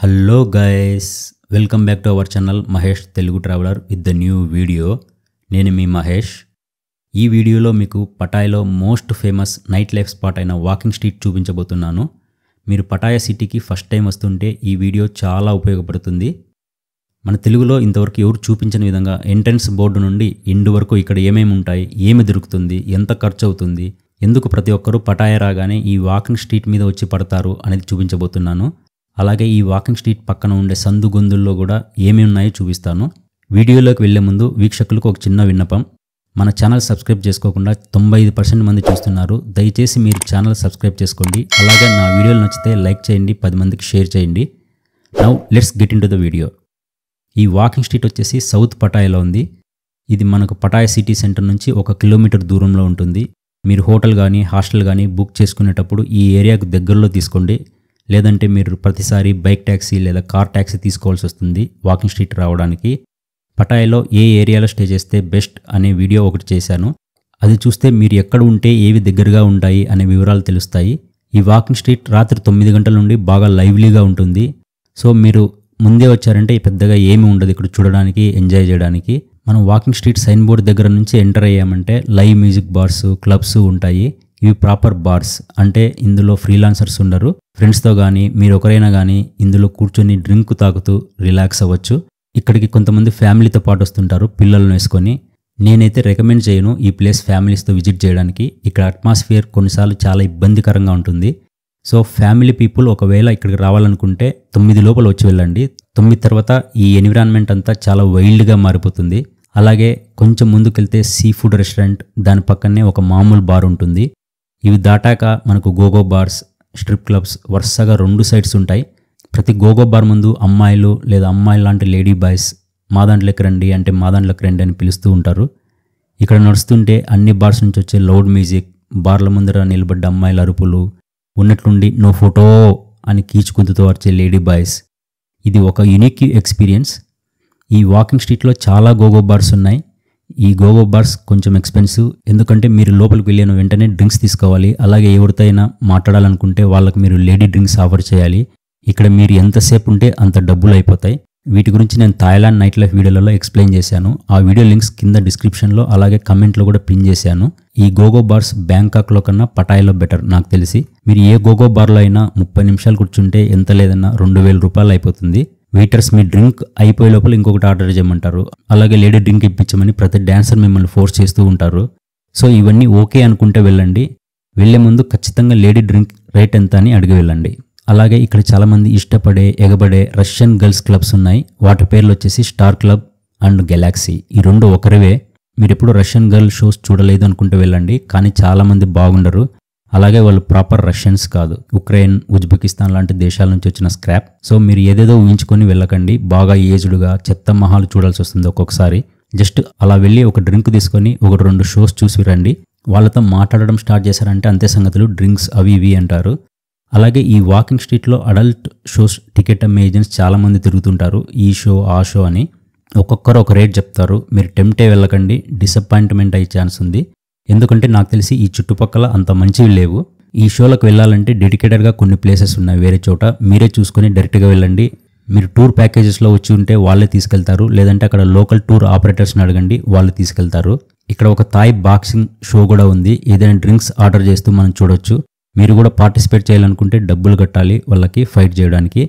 Hello guys, welcome back to our channel Mahesh Telugu traveller with the new video. నేను మీ మహేష్. ఈ వీడియోలో మీకు పటాయాలో most famous night life spot అయిన వాకింగ్ స్ట్రీట్ చూపించబోతున్నాను. మీరు పటాయా సిటీకి ఫస్ట్ టైం వస్తుంటే ఈ వీడియో చాలా ఉపయోగపడుతుంది. మన తెలుగులో ఇంతవరకు ఎవరు చూపించిన విధంగా ఎంట్రన్స్ బోర్డు నుండి ఎండ్ వరకు ఇక్కడ ఏమేమి ఉంటాయి, ఏమి దొరుకుతుంది, ఎంత ఖర్చు అవుతుంది, ఎందుకు ప్రతి ఒక్కరూ పటాయా రాగానే ఈ వాకింగ్ స్ట్రీట్ మీద వచ్చి పడతారు అనేది చూపించబోతున్నాను. అలాగే ఈ వాకింగ్ స్ట్రీట్ పక్కన ఉండే సందు గొంతుల్లో కూడా ఏమి ఉన్నాయో చూపిస్తాను. వీడియోలోకి వెళ్లే ముందు వీక్షకులకు ఒక చిన్న విన్నపం. మన ఛానల్ సబ్స్క్రైబ్ చేసుకోకుండా 95% మంది చూస్తున్నారు. దయచేసి మీరు ఛానల్ సబ్స్క్రైబ్ చేసుకోండి. అలాగే నా వీడియోలు నచ్చితే లైక్ చేయండి, 10 మందికి షేర్ చేయండి. Now let's get in to the video. ఈ వాకింగ్ స్ట్రీట్ వచ్చేసి సౌత్ పటాయాలో ఉంది. ఇది మనకు పటాయా సిటీ సెంటర్ నుంచి 1 కిలోమీటర్ దూరంలో ఉంటుంది. మీరు హోటల్ కానీ హాస్టల్ కానీ బుక్ చేసుకునేటప్పుడు ఈ ఏరియాకు దగ్గరలో తీసుకోండి. లేదంటే మీరు ప్రతిసారి బైక్ ట్యాక్సీ లేదా కార్ ట్యాక్సీ తీసుకోవాల్సి వస్తుంది వాకింగ్ స్ట్రీట్ రావడానికి. పటాయాలో ఏ ఏరియాలో స్టే చేస్తే బెస్ట్ అనే వీడియో ఒకటి చేశాను. అది చూస్తే మీరు ఎక్కడ ఉంటే ఏవి దగ్గరగా ఉంటాయి అనే వివరాలు తెలుస్తాయి. ఈ వాకింగ్ స్ట్రీట్ రాత్రి 9 గంటల నుండి బాగా లైవ్లీగా ఉంటుంది. సో మీరు ముందే వచ్చారంటే పెద్దగా ఏమి ఉండదు ఇక్కడ చూడడానికి, ఎంజాయ్ చేయడానికి. మనం వాకింగ్ స్ట్రీట్ సైన్ బోర్డ్ దగ్గర నుంచి ఎంటర్ అయ్యామంటే లైవ్ మ్యూజిక్ బార్స్, క్లబ్స్ ఉంటాయి. ఇవి ప్రాపర్ బార్స్, అంటే ఇందులో ఫ్రీలాన్సర్స్ ఉండరు. ఫ్రెండ్స్తో కానీ మీరు ఒకరైనా కానీ ఇందులో కూర్చొని డ్రింక్ తాగుతూ రిలాక్స్ అవ్వచ్చు. ఇక్కడికి కొంతమంది ఫ్యామిలీతో పాటు వస్తుంటారు పిల్లలను వేసుకొని. నేనైతే రికమెండ్ చేయను ఈ ప్లేస్ ఫ్యామిలీస్తో విజిట్ చేయడానికి. ఇక్కడ అట్మాస్ఫియర్ కొన్నిసార్లు చాలా ఇబ్బందికరంగా ఉంటుంది. సో ఫ్యామిలీ పీపుల్ ఒకవేళ ఇక్కడికి రావాలనుకుంటే 9 లోపల వచ్చి వెళ్ళండి. 9 తర్వాత ఈ ఎన్విరాన్మెంట్ అంతా చాలా వైల్డ్గా మారిపోతుంది. అలాగే కొంచెం ముందుకెళ్తే సీ ఫుడ్ రెస్టారెంట్, దాని పక్కనే ఒక మామూలు బార్ ఉంటుంది. ఇవి దాటాక మనకు గోగో బార్స్, స్ట్రిప్ క్లబ్స్ వరుసగా 2 సైడ్స్ ఉంటాయి. ప్రతి గోగో బార్ ముందు అమ్మాయిలు లేదా అమ్మాయిలు లాంటి లేడీ బాయ్స్ మా దాంట్లోకి రండి అంటే మా దాంట్లోకి రండి అని పిలుస్తూ ఉంటారు. ఇక్కడ నడుస్తుంటే అన్ని బార్స్ నుంచి వచ్చే లౌడ్ మ్యూజిక్, బార్ల ముందర నిలబడ్డ అమ్మాయిల అరుపులు, ఉన్నట్లుండి నో ఫోటో అని కీచుకుంటూ వచ్చే లేడీ బాయ్స్. ఇది ఒక యూనిక్ ఎక్స్పీరియన్స్. ఈ వాకింగ్ స్ట్రీట్లో చాలా గోగో బార్స్ ఉన్నాయి. ఈ గోగో బార్స్ కొంచెం ఎక్స్పెన్సివ్, ఎందుకంటే మీరు లోపలికి వెళ్ళిన వెంటనే డ్రింక్స్ తీసుకోవాలి. అలాగే ఎవరితో అయినా మాట్లాడాలనుకుంటే వాళ్ళకి మీరు లేడీ డ్రింక్స్ ఆఫర్ చేయాలి. ఇక్కడ మీరు ఎంతసేపు ఉంటే అంత డబ్బులు అయిపోతాయి. వీటి గురించి నేను థాయిలాండ్ నైట్ లైఫ్ వీడియోలలో ఎక్స్ప్లెయిన్ చేశాను. ఆ వీడియో లింక్స్ కింద డిస్క్రిప్షన్లో అలాగే కమెంట్లో కూడా పిన్ చేశాను. ఈ గోగో బార్స్ బ్యాంకాక్లో కన్నా పటాయాలో బెటర్ నాకు తెలిసి. మీరు ఏ గోగో బార్లో అయినా 30 నిమిషాలు కూర్చుంటే ఎంత లేదన్నా 2000 రూపాయలు అయిపోతుంది. వెయిటర్స్ మీ డ్రింక్ అయిపోయే లోపల ఇంకొకటి ఆర్డర్ చేయమంటారు. అలాగే లేడీ డ్రింక్ ఇప్పించమని ప్రతి డాన్సర్ మిమ్మల్ని ఫోర్స్ చేస్తూ ఉంటారు. సో ఇవన్నీ ఓకే అనుకుంటే వెళ్ళండి. వెళ్ళే ముందు ఖచ్చితంగా లేడీ డ్రింక్ రేట్ ఎంత అని అడిగి వెళ్ళండి. అలాగే ఇక్కడ చాలామంది ఇష్టపడే ఎగబడే రష్యన్ గర్ల్స్ క్లబ్స్ ఉన్నాయి. వాటి పేర్లు వచ్చేసి స్టార్ క్లబ్ అండ్ గెలాక్సీ. ఈ 2 ఒకరివే. మీరు ఎప్పుడు రష్యన్ గర్ల్ షోస్ చూడలేదు అనుకుంటే వెళ్ళండి, కానీ చాలామంది బాగుండరు. అలాగే వాళ్ళు ప్రాపర్ రష్యన్స్ కాదు, ఉక్రెయిన్, ఉజ్బెకిస్తాన్ లాంటి దేశాల నుంచి వచ్చిన స్క్రాప్. సో మీరు ఏదేదో ఊహించుకొని వెళ్ళకండి. బాగా ఏజ్డ్గా చెత్త మహాలు చూడాల్సి వస్తుంది ఒక్కొక్కసారి. జస్ట్ అలా వెళ్ళి ఒక డ్రింక్ తీసుకొని 1-2 షోస్ చూసి రండి. వాళ్ళతో మాట్లాడడం స్టార్ట్ చేశారంటే అంతే సంగతులు, డ్రింక్స్ అవి ఇవి అంటారు. అలాగే ఈ వాకింగ్ స్ట్రీట్లో అడల్ట్ షోస్ టికెట్ అమ్మే ఏజెంట్స్ చాలామంది తిరుగుతుంటారు. ఈ షో ఆ షో అని ఒక్కొక్కరు ఒక రేట్ చెప్తారు. మీరు టెంప్టే వెళ్ళకండి, డిసప్పాయింట్మెంట్ అయ్యే ఛాన్స్ ఉంది. ఎందుకంటే నాకు తెలిసి ఈ చుట్టుపక్కల అంత మంచివి లేవు. ఈ షోలకు వెళ్ళాలంటే డెడికేటెడ్గా కొన్ని ప్లేసెస్ ఉన్నాయి వేరే చోట. మీరే చూసుకొని డైరెక్ట్గా వెళ్ళండి. మీరు టూర్ ప్యాకేజెస్లో వచ్చి ఉంటే వాళ్ళే తీసుకెళ్తారు, లేదంటే అక్కడ లోకల్ టూర్ ఆపరేటర్స్ని అడగండి, వాళ్ళు తీసుకెళ్తారు. ఇక్కడ ఒక థాయ్ బాక్సింగ్ షో కూడా ఉంది. ఏదైనా డ్రింక్స్ ఆర్డర్ చేస్తూ మనం చూడొచ్చు. మీరు కూడా పార్టిసిపేట్ చేయాలనుకుంటే డబ్బులు కట్టాలి వాళ్ళకి ఫైట్ చేయడానికి.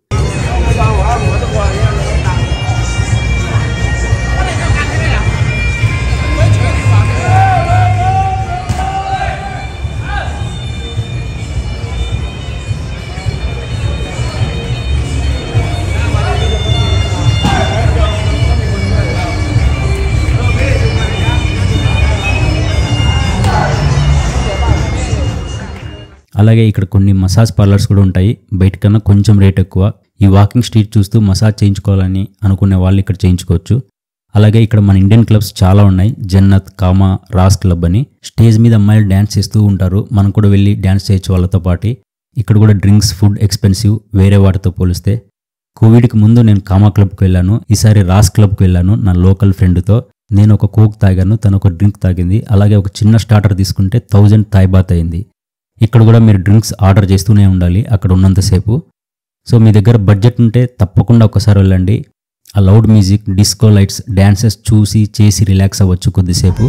అలాగే ఇక్కడ కొన్ని మసాజ్ పార్లర్స్ కూడా ఉంటాయి. బయట కన్నా కొంచెం రేట్ ఎక్కువ. ఈ వాకింగ్ స్ట్రీట్ చూస్తూ మసాజ్ చేయించుకోవాలని అనుకునే వాళ్ళు ఇక్కడ చేయించుకోవచ్చు. అలాగే ఇక్కడ మన ఇండియన్ క్లబ్స్ చాలా ఉన్నాయి. జన్నత్, కామా, రాస్ క్లబ్ అని. స్టేజ్ మీద అమ్మాయిలు డ్యాన్స్ చేస్తూ ఉంటారు. మనం కూడా వెళ్ళి డ్యాన్స్ చేయొచ్చు వాళ్ళతో పాటు. ఇక్కడ కూడా డ్రింక్స్, ఫుడ్ ఎక్స్పెన్సివ్ వేరే వాటితో పోలిస్తే. కోవిడ్కి ముందు నేను కామా క్లబ్కి వెళ్ళాను. ఈసారి రాస్ క్లబ్కి వెళ్ళాను నా లోకల్ ఫ్రెండ్తో. నేను ఒక కోక్ తాగాను, తను ఒక డ్రింక్ తాగింది. అలాగే ఒక చిన్న స్టార్టర్ తీసుకుంటే 1000 థాయ్ బాత్ అయింది. ఇక్కడ కూడా మీరు డ్రింక్స్ ఆర్డర్ చేస్తూనే ఉండాలి అక్కడ ఉన్నంతసేపు. సో మీ దగ్గర బడ్జెట్ ఉంటే తప్పకుండా ఒకసారి వెళ్ళండి. ఆ loud music, disco lights, dances చూసి చేసి రిలాక్స్ అవ్వచ్చు కొద్దిసేపు.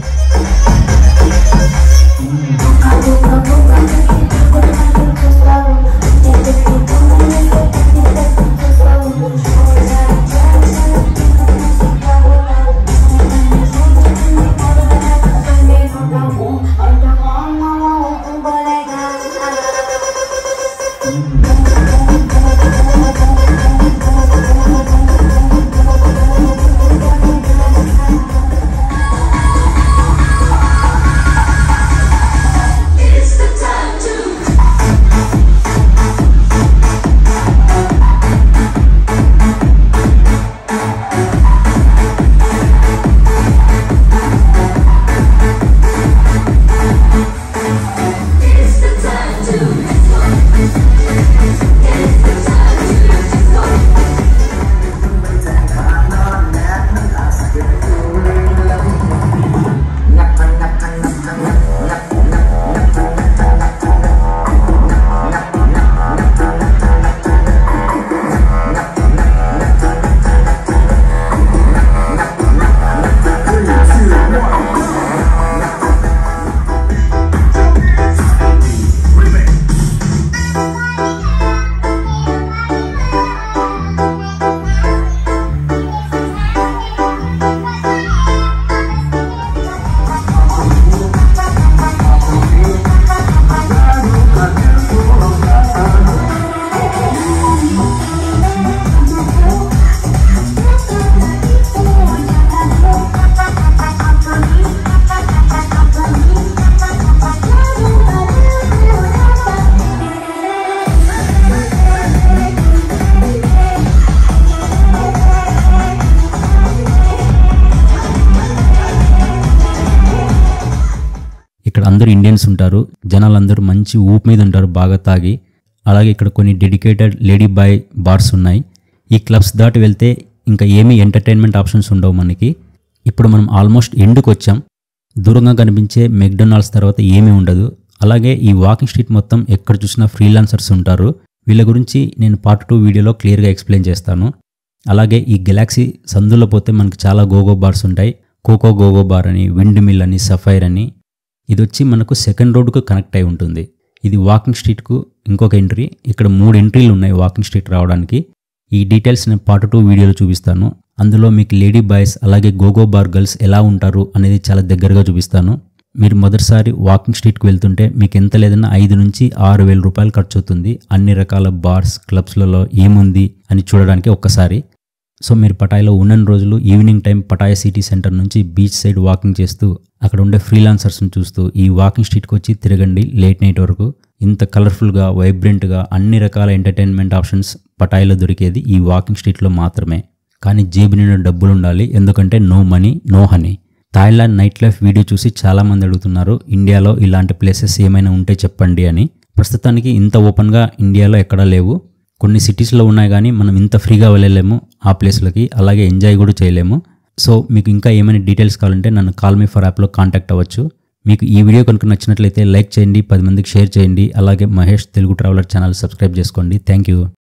ఇక్కడ అందరూ ఇండియన్స్ ఉంటారు. జనాలందరూ మంచి ఊపు మీద ఉంటారు, బాగా తాగి. అలాగే ఇక్కడ కొన్ని డెడికేటెడ్ లేడీ బాయ్ బార్స్ ఉన్నాయి. ఈ క్లబ్స్ దాటి వెళ్తే ఇంకా ఏమీ ఎంటర్టైన్మెంట్ ఆప్షన్స్ ఉండవు మనకి. ఇప్పుడు మనం ఆల్మోస్ట్ ఎండ్కి వచ్చాం. దూరంగా కనిపించే మెక్డొనాల్డ్స్ తర్వాత ఏమీ ఉండదు. అలాగే ఈ వాకింగ్ స్ట్రీట్ మొత్తం ఎక్కడ చూసినా ఫ్రీలాన్సర్స్ ఉంటారు. వీళ్ళ గురించి నేను పార్ట్ 2 వీడియోలో క్లియర్గా ఎక్స్ప్లెయిన్ చేస్తాను. అలాగే ఈ గెలాక్సీ సందులో పోతే మనకి చాలా గోగో బార్స్ ఉంటాయి. కోకో గోగో బార్ అని, విండ్ మిల్ అని, సఫైర్ అని. ఇది వచ్చి మనకు సెకండ్ రోడ్కు కనెక్ట్ అయి ఉంటుంది. ఇది వాకింగ్ స్ట్రీట్కు ఇంకొక ఎంట్రీ. ఇక్కడ 3 ఎంట్రీలు ఉన్నాయి వాకింగ్ స్ట్రీట్ రావడానికి. ఈ డీటెయిల్స్ నేను పార్ట్ 2 వీడియోలో చూపిస్తాను. అందులో మీకు లేడీ బాయ్స్ అలాగే గోగో బార్ గర్ల్స్ ఎలా ఉంటారు అనేది చాలా దగ్గరగా చూపిస్తాను. మీరు మొదటిసారి వాకింగ్ స్ట్రీట్కి వెళ్తుంటే మీకు ఎంత లేదన్నా 5 నుంచి 6,000 రూపాయలు ఖర్చు అవుతుంది అన్ని రకాల బార్స్, క్లబ్స్లలో ఏముంది అని చూడడానికి ఒక్కసారి. సో మీరు పటాయ్లో ఉన్న రోజులు evening time Pattaya city center నుంచి బీచ్ సైడ్ వాకింగ్ చేస్తూ అక్కడ ఉండే ఫ్రీలాన్సర్స్ని చూస్తూ ఈ వాకింగ్ స్ట్రీట్కి వచ్చి తిరగండి లేట్ నైట్ వరకు. ఇంత కలర్ఫుల్గా, వైబ్రెంట్గా అన్ని రకాల ఎంటర్టైన్మెంట్ ఆప్షన్స్ పటాయ్లో దొరికేది ఈ వాకింగ్ స్ట్రీట్లో మాత్రమే. కానీ జేబు నిండా డబ్బులు ఉండాలి, ఎందుకంటే no money no honey. Thailand night life video చూసి చాలామంది అడుగుతున్నారు ఇండియాలో ఇలాంటి ప్లేసెస్ ఏమైనా ఉంటే చెప్పండి అని. ప్రస్తుతానికి ఇంత ఓపెన్గా ఇండియాలో ఎక్కడా లేవు. కొన్ని సిటీస్లో ఉన్నాయి కానీ మనం ఇంత ఫ్రీగా వెళ్ళలేము ఆ ప్లేస్లకి, అలాగే ఎంజాయ్ కూడా చేయలేము. సో మీకు ఇంకా ఏమైనా డీటెయిల్స్ కావాలంటే నన్ను కాల్ మీ ఫర్ యాప్లో కాంటాక్ట్ అవ్వచ్చు. మీకు ఈ వీడియో కనుక నచ్చినట్లయితే లైక్ చేయండి, 10 మందికి షేర్ చేయండి. అలాగే Mahesh Telugu traveller channel subscribe చేసుకోండి. Thank you.